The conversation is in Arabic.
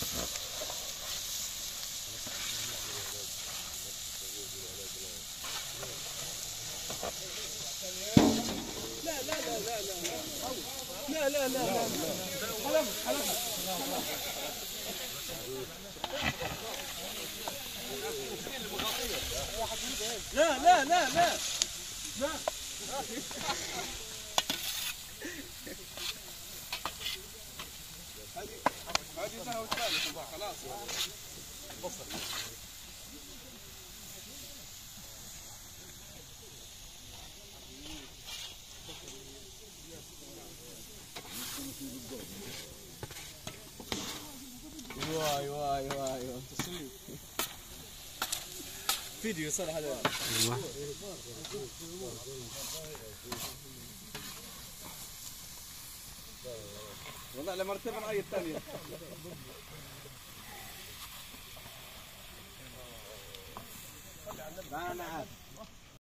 لا لا لا لا لا لا لا لا حلم حلم لا لا لا لا لا هذه سنة والثالث خلاص بصل واي واي واي تصوير فيديو صار هذا والله لما ارتبنا الآية الثانية لا أنا عارف